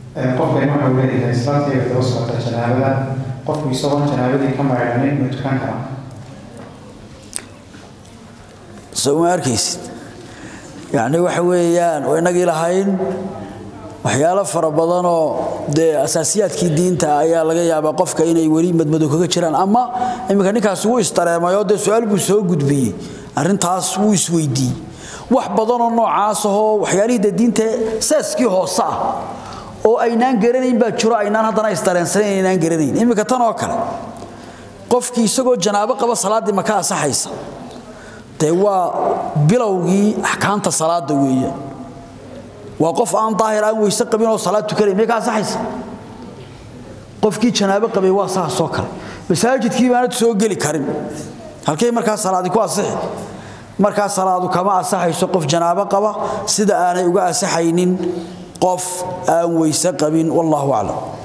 قف بين وحولي إسلامتي يتوسط جنابه قف يصور جنابه كما يعني متكان كلام سوى أركيس يعني وحويان وإنك لهين waxyaalo fara badan oo asaasiyaadkii diinta ayaa laga yaabaa qofka inay wali madmado kaga jiraan ama imika ninkaas uu istareemayo su'aal buu soo gudbiyay arintaas uu isweydiiyay wax badan oo noocaas ah waxyaalihii diinta saaskii hoose ah oo aynaan garanayn baa jiro aynaan hadana istareensaneen aynaan garanayn imika tan oo kale qofkii isagoo janaabo qaba salaadii ma ka asaxaysa waa bilowgii ahkaamta salaada weeye وقف عن ظاهر أن ويسقبين وصلاة كريم ميكا صحيح قف كي جنابه قبي واصح سوكر مساجد كي بانت سو غلي كريم halkay marka salaadi ku asaxay marka salaadu kama asaxayso qof janaabo qaba sida aanay uga asaxaynin qof aan weysa qabin wallahu a'lam